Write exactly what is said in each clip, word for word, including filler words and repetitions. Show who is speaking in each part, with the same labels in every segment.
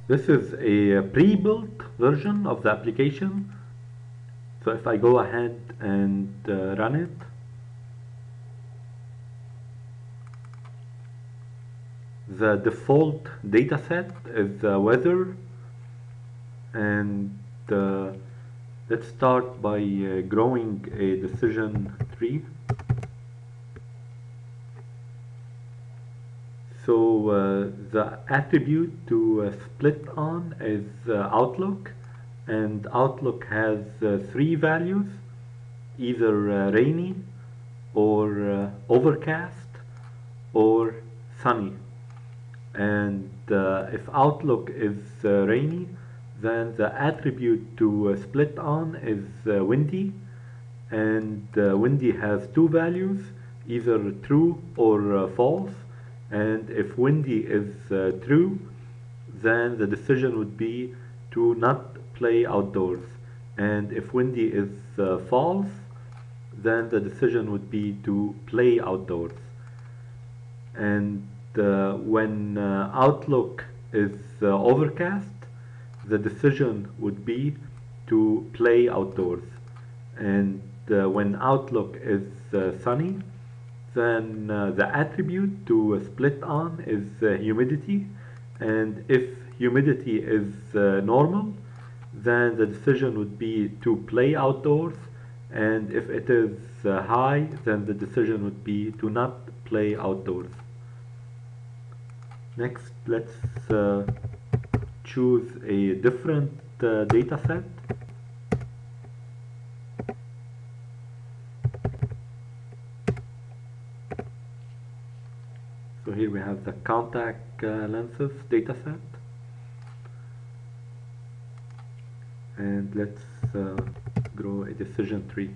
Speaker 1: This is a pre-built version of the application. So if I go ahead and uh, run it, the default dataset is the weather, and uh, let's start by uh, growing a decision tree. So uh, the attribute to uh, split on is uh, Outlook, and Outlook has uh, three values, either uh, rainy or uh, overcast or sunny. And uh, if Outlook is uh, rainy, then the attribute to uh, split on is uh, windy, and uh, windy has two values, either true or uh, false. And if windy is uh, true, then the decision would be to not play outdoors. And if windy is uh, false, then the decision would be to play outdoors. And uh, when uh, Outlook is uh, overcast, the decision would be to play outdoors. And uh, when Outlook is uh, sunny, then uh, the attribute to uh, split on is uh, humidity. And if humidity is uh, normal, then the decision would be to play outdoors. And if it is uh, high, then the decision would be to not play outdoors. Next, let's uh, choose a different uh, data set. So here we have the contact uh, lenses data set. And let's uh, grow a decision tree.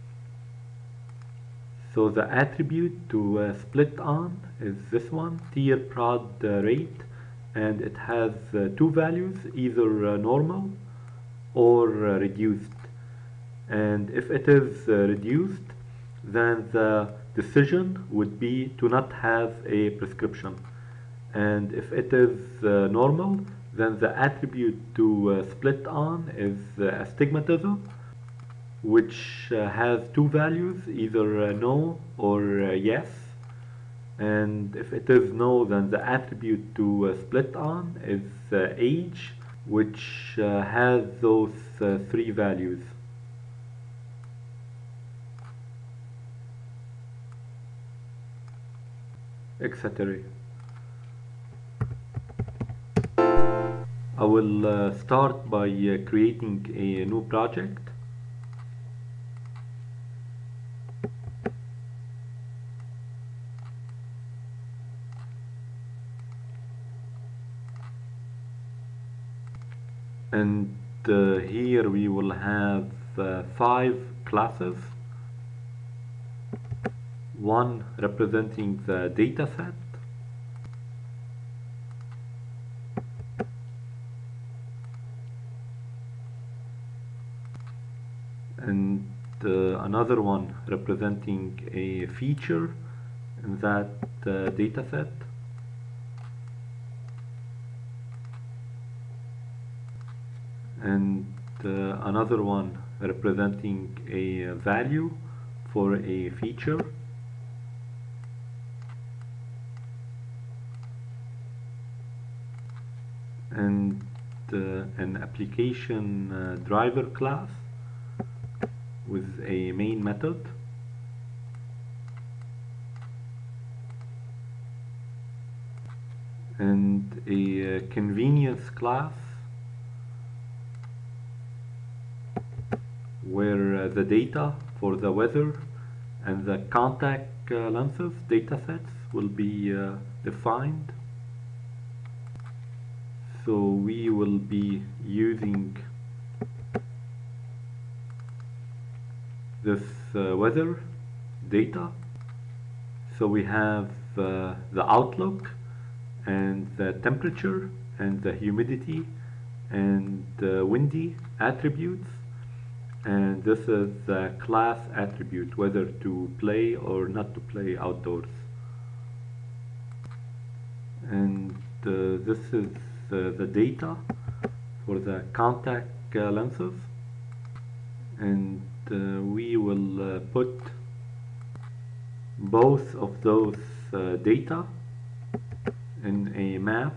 Speaker 1: So the attribute to uh, split on is this one, tier prod uh, rate, and it has uh, two values, either uh, normal or uh, reduced. And if it is uh, reduced, then the decision would be to not have a prescription. And if it is uh, normal, then the attribute to uh, split on is uh, astigmatism, which uh, has two values, either uh, no or uh, yes. And if it is no, then the attribute to uh, split on is uh, age, which uh, has those uh, three values. et cetera. I will uh, start by uh, creating a new project. And uh, here we will have uh, five classes, one representing the data set, and uh, another one representing a feature in that uh, data set, and uh, another one representing a value for a feature, and uh, an application uh, driver class with a main method, and a uh, convenience class where uh, the data for the weather and the contact uh, lenses datasets will be uh, defined. So we will be using this uh, weather data. So we have uh, the outlook and the temperature and the humidity and the windy attributes, and this is the class attribute, whether to play or not to play outdoors. And uh, this is uh, the data for the contact uh, lenses, and uh, we will uh, put both of those uh, data in a map.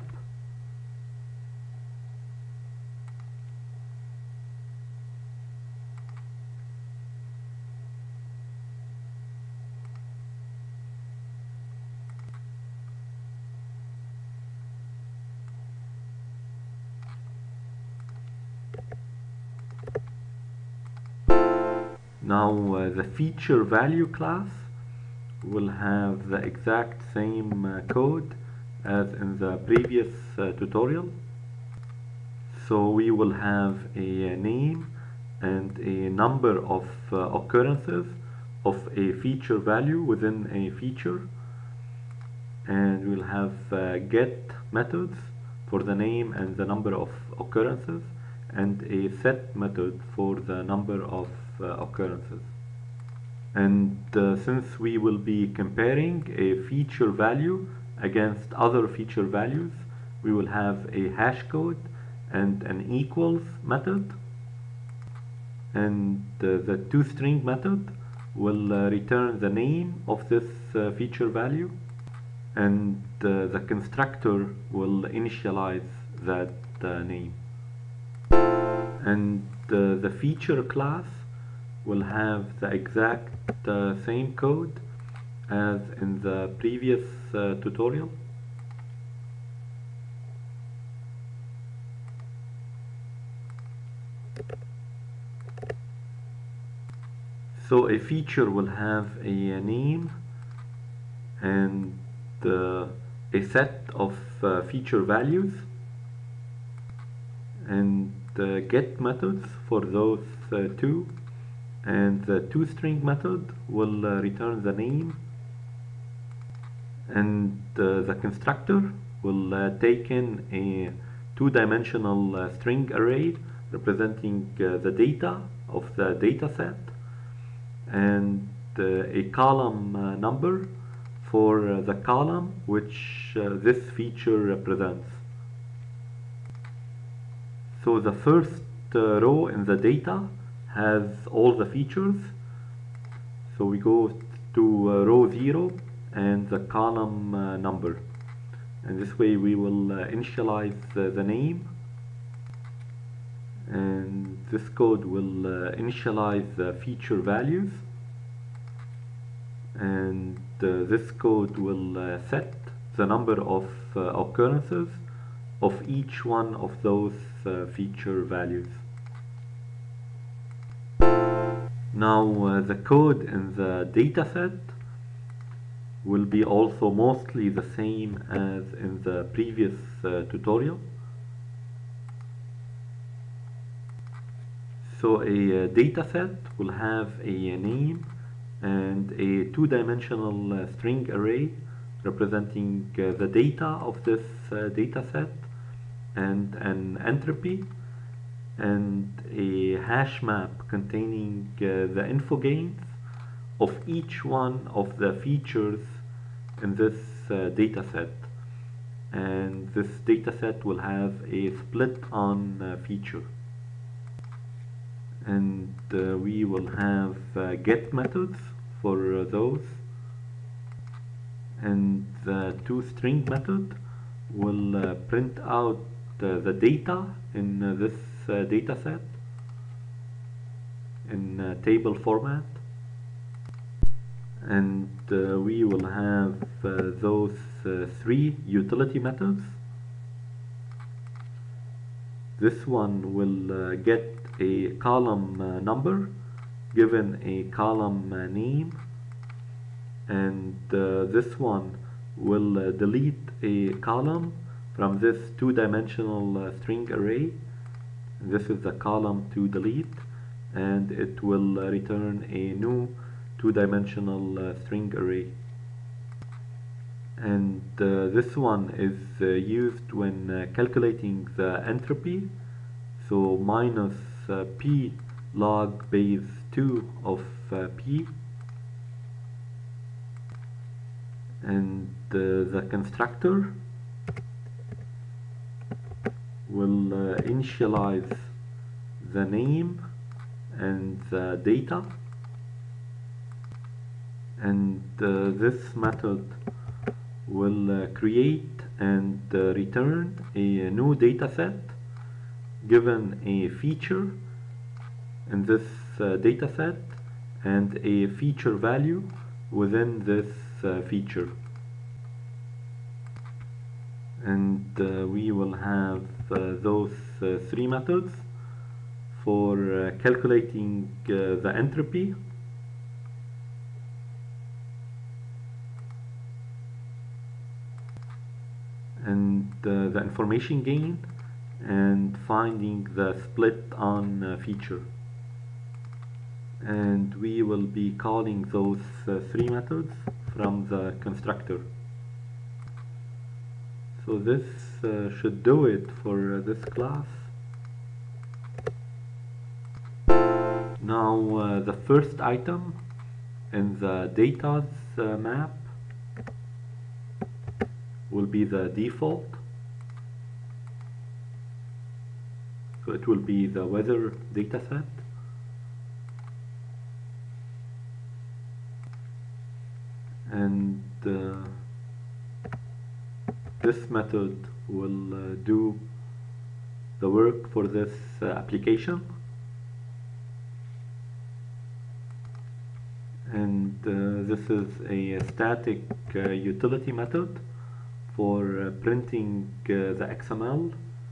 Speaker 1: Now uh, the feature value class will have the exact same uh, code as in the previous uh, tutorial. So we will have a name and a number of uh, occurrences of a feature value within a feature, and we'll have uh, get methods for the name and the number of occurrences, and a set method for the number of uh, occurrences. And uh, since we will be comparing a feature value against other feature values, we will have a hash code and an equals method, and uh, the toString method will uh, return the name of this uh, feature value, and uh, the constructor will initialize that uh, name. And uh, the feature class will have the exact uh, same code as in the previous uh, tutorial. So a feature will have a name and uh, a set of uh, feature values, and uh, get methods for those uh, two, and the toString method will uh, return the name, and uh, the constructor will uh, take in a two-dimensional uh, string array representing uh, the data of the data set, and uh, a column uh, number for uh, the column which uh, this feature represents. So the first uh, row in the data has all the features. So we go to uh, row zero and the column uh, number, and this way we will uh, initialize uh, the name, and this code will uh, initialize the feature values, and uh, this code will uh, set the number of uh, occurrences of each one of those uh, feature values. Now uh, the code in the dataset will be also mostly the same as in the previous uh, tutorial. So a uh, dataset will have a name and a two-dimensional uh, string array representing uh, the data of this uh, dataset, and an entropy, and a hash map containing uh, the info gains of each one of the features in this uh, dataset. And this dataset will have a split on uh, feature. And uh, we will have uh, get methods for uh, those, and the toString method will uh, print out uh, the data in uh, this uh, dataset in uh, table format, and uh, we will have uh, those uh, three utility methods. This one will uh, get a column uh, number given a column uh, name, and uh, this one will uh, delete a column from this two-dimensional uh, string array. This is the column to delete, and it will uh, return a new two-dimensional uh, string array. And uh, this one is uh, used when uh, calculating the entropy, so minus uh, p log base two of uh, p, and uh, the constructor will uh, initialize the name and the data, and uh, this method will uh, create and uh, return a new data set given a feature in this uh, data set and a feature value within this uh, feature. And uh, we will have uh, those uh, three methods for uh, calculating uh, the entropy, and uh, the information gain, and finding the split on uh, feature. And we will be calling those uh, three methods from the constructor. So this uh, should do it for uh, this class. Now uh, the first item in the data's uh, map will be the default. So it will be the weather dataset. And uh, this method will uh, do the work for this uh, application. And uh, this is a static uh, utility method for uh, printing uh, the X M L.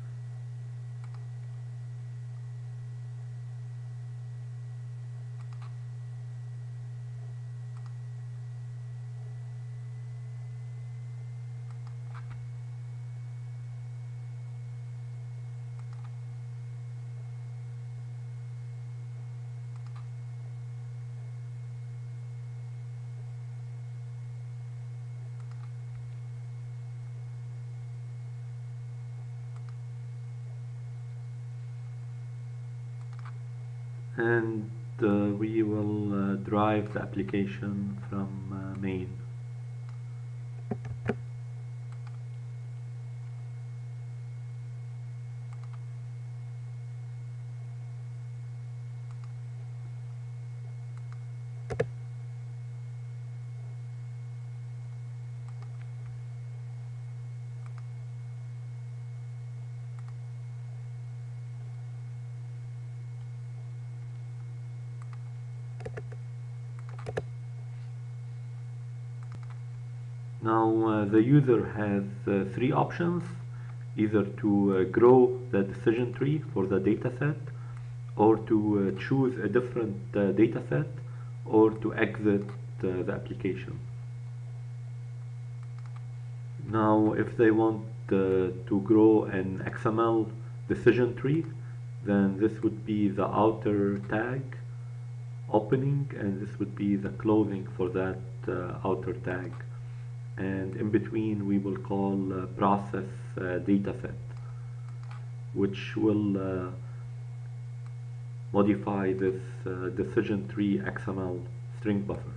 Speaker 1: And uh, we will uh, drive the application from uh, main. Now uh, the user has uh, three options: either to uh, grow the decision tree for the dataset, or to uh, choose a different uh, dataset, or to exit uh, the application. Now if they want uh, to grow an X M L decision tree, then this would be the outer tag opening, and this would be the closing for that uh, outer tag. And in between we will call uh, process uh, dataset, which will uh, modify this uh, decision tree X M L string buffer.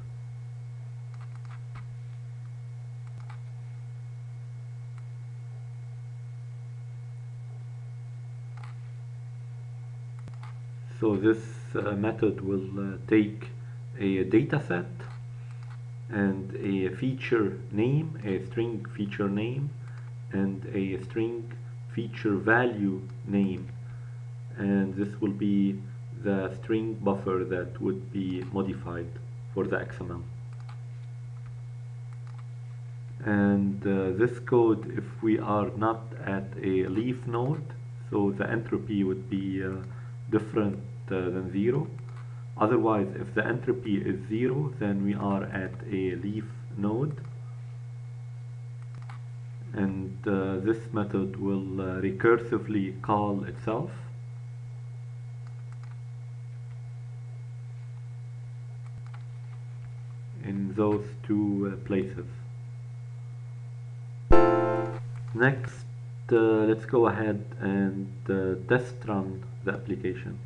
Speaker 1: So this uh, method will uh, take a dataset and a feature name, a string feature name, and a string feature value name, and this will be the string buffer that would be modified for the X M L. And uh, this code, if we are not at a leaf node, so the entropy would be uh, different uh, than zero. Otherwise, if the entropy is zero, then we are at a leaf node. And uh, this method will uh, recursively call itself. In those two uh, places. Next, uh, let's go ahead and uh, test run the application.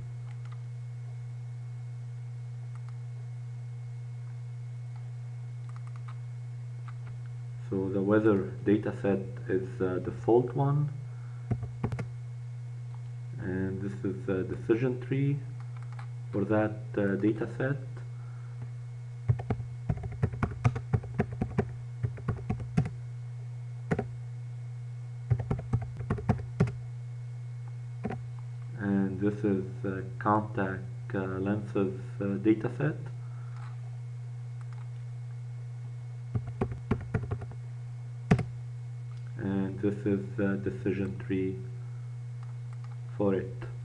Speaker 1: So the weather dataset is the default one, this is a decision tree for that uh, data set. And this is uh, contact uh, lenses uh, data set. And this is a decision tree for it.